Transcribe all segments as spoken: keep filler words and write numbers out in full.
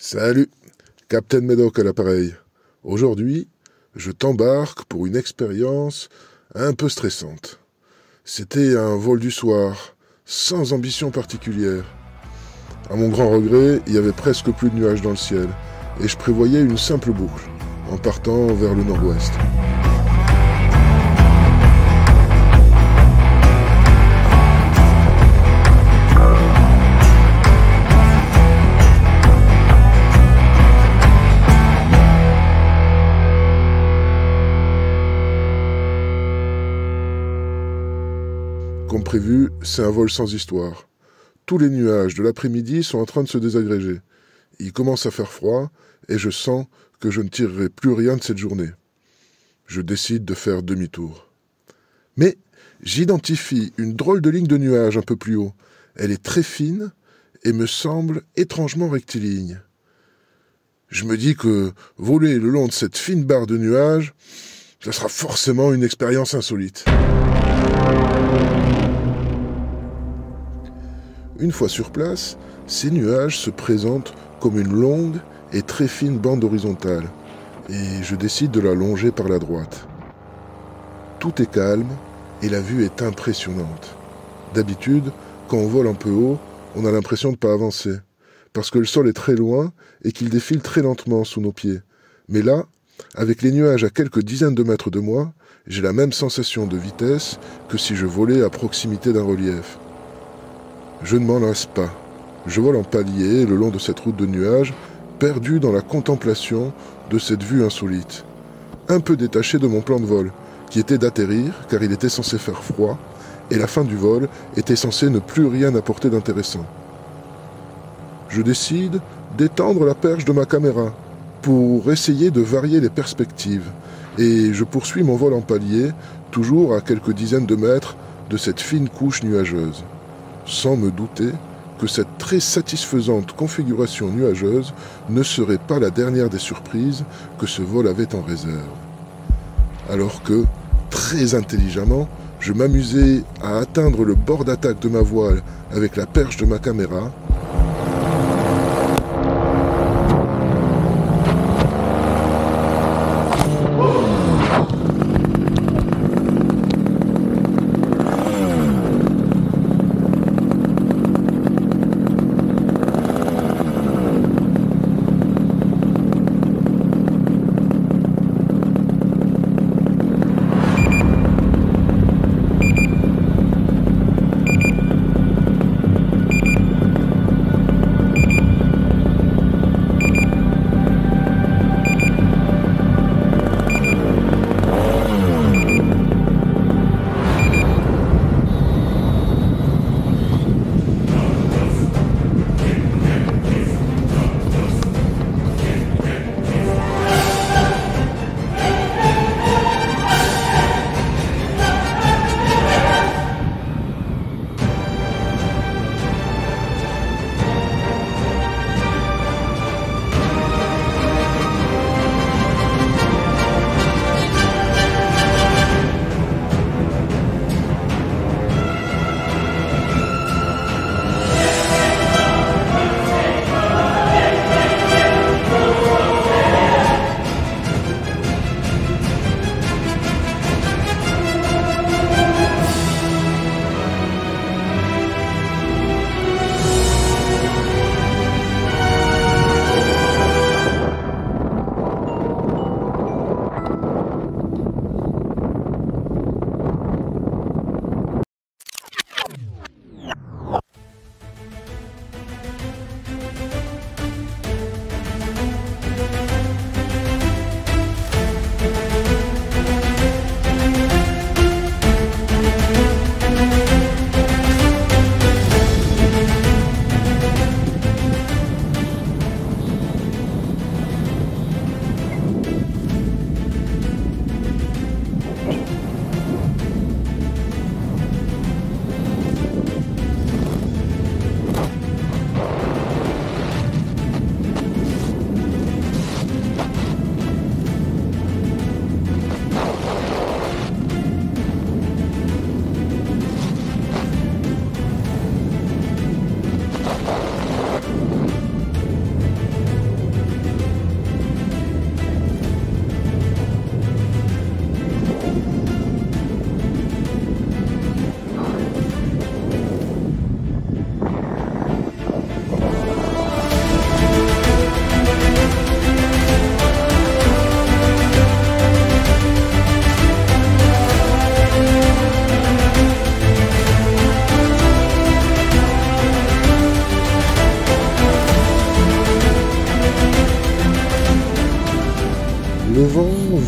Salut, Captain Médoc à l'appareil. Aujourd'hui, je t'embarque pour une expérience un peu stressante. C'était un vol du soir, sans ambition particulière. À mon grand regret, il y avait presque plus de nuages dans le ciel, et je prévoyais une simple boucle, en partant vers le nord-ouest. Comme prévu, c'est un vol sans histoire. Tous les nuages de l'après-midi sont en train de se désagréger. Il commence à faire froid et je sens que je ne tirerai plus rien de cette journée. Je décide de faire demi-tour. Mais j'identifie une drôle de ligne de nuages un peu plus haut. Elle est très fine et me semble étrangement rectiligne. Je me dis que voler le long de cette fine barre de nuages, ça sera forcément une expérience insolite. Une fois sur place, ces nuages se présentent comme une longue et très fine bande horizontale, et je décide de la longer par la droite. Tout est calme et la vue est impressionnante. D'habitude, quand on vole un peu haut, on a l'impression de ne pas avancer, parce que le sol est très loin et qu'il défile très lentement sous nos pieds. Mais là, avec les nuages à quelques dizaines de mètres de moi, j'ai la même sensation de vitesse que si je volais à proximité d'un relief. Je ne m'en lasse pas. Je vole en palier le long de cette route de nuages, perdu dans la contemplation de cette vue insolite. Un peu détaché de mon plan de vol, qui était d'atterrir car il était censé faire froid, et la fin du vol était censée ne plus rien apporter d'intéressant. Je décide d'étendre la perche de ma caméra pour essayer de varier les perspectives, et je poursuis mon vol en palier, toujours à quelques dizaines de mètres de cette fine couche nuageuse, sans me douter que cette très satisfaisante configuration nuageuse ne serait pas la dernière des surprises que ce vol avait en réserve. Alors que, très intelligemment, je m'amusais à atteindre le bord d'attaque de ma voile avec la perche de ma caméra,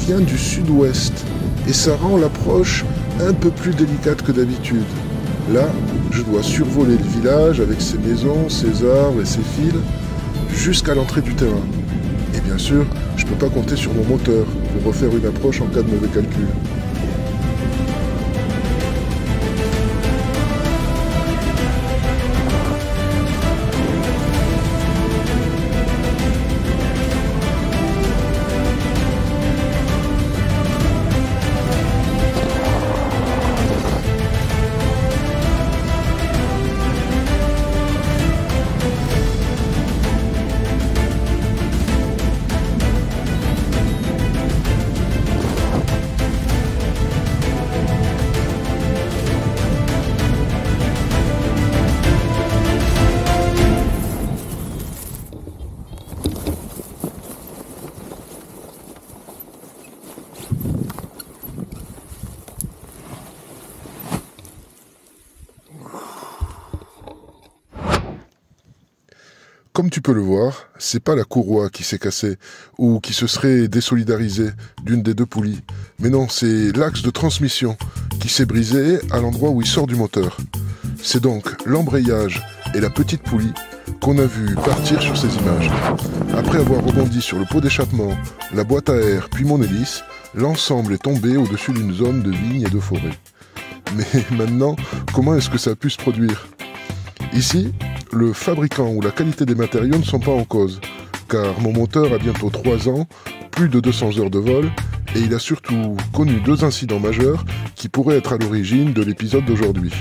vient du sud-ouest et ça rend l'approche un peu plus délicate que d'habitude. Là, je dois survoler le village avec ses maisons, ses arbres et ses fils jusqu'à l'entrée du terrain. Et bien sûr, je ne peux pas compter sur mon moteur pour refaire une approche en cas de mauvais calcul. Comme tu peux le voir, c'est pas la courroie qui s'est cassée ou qui se serait désolidarisée d'une des deux poulies. Mais non, c'est l'axe de transmission qui s'est brisé à l'endroit où il sort du moteur. C'est donc l'embrayage et la petite poulie qu'on a vu partir sur ces images. Après avoir rebondi sur le pot d'échappement, la boîte à air puis mon hélice, l'ensemble est tombé au-dessus d'une zone de vignes et de forêt. Mais maintenant, comment est-ce que ça a pu se produire ? Ici, le fabricant ou la qualité des matériaux ne sont pas en cause, car mon moteur a bientôt trois ans, plus de deux cents heures de vol, et il a surtout connu deux incidents majeurs qui pourraient être à l'origine de l'épisode d'aujourd'hui.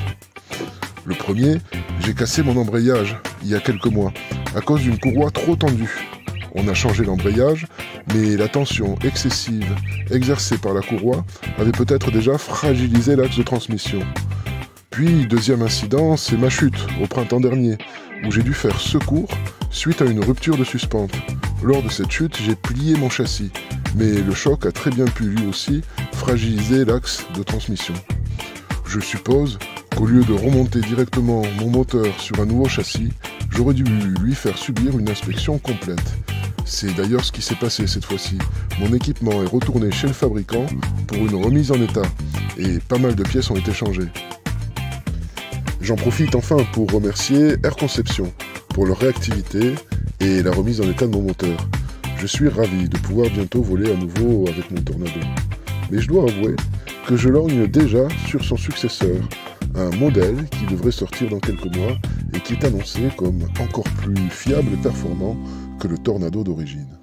Le premier, j'ai cassé mon embrayage il y a quelques mois, à cause d'une courroie trop tendue. On a changé l'embrayage, mais la tension excessive exercée par la courroie avait peut-être déjà fragilisé l'axe de transmission. Puis, deuxième incident, c'est ma chute, au printemps dernier, où j'ai dû faire secours suite à une rupture de suspente. Lors de cette chute, j'ai plié mon châssis, mais le choc a très bien pu lui aussi fragiliser l'axe de transmission. Je suppose qu'au lieu de remonter directement mon moteur sur un nouveau châssis, j'aurais dû lui faire subir une inspection complète. C'est d'ailleurs ce qui s'est passé cette fois-ci. Mon équipement est retourné chez le fabricant pour une remise en état, et pas mal de pièces ont été changées. J'en profite enfin pour remercier Air Conception pour leur réactivité et la remise en état de mon moteur. Je suis ravi de pouvoir bientôt voler à nouveau avec mon Tornado. Mais je dois avouer que je lorgne déjà sur son successeur, un modèle qui devrait sortir dans quelques mois et qui est annoncé comme encore plus fiable et performant que le Tornado d'origine.